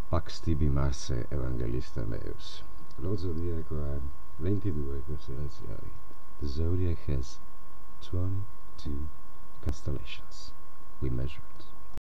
Pax tibi Marse Evangelista meus. Lo zodiaco ha 22 costellazioni. The zodiac has 22 constellations. We measure it.